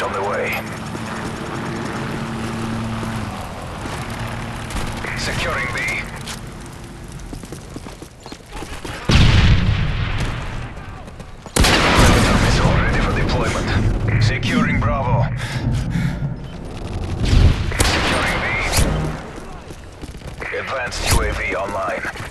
Package on the way. Securing B. Missile ready for deployment. Securing Bravo. Securing B. Advanced UAV online.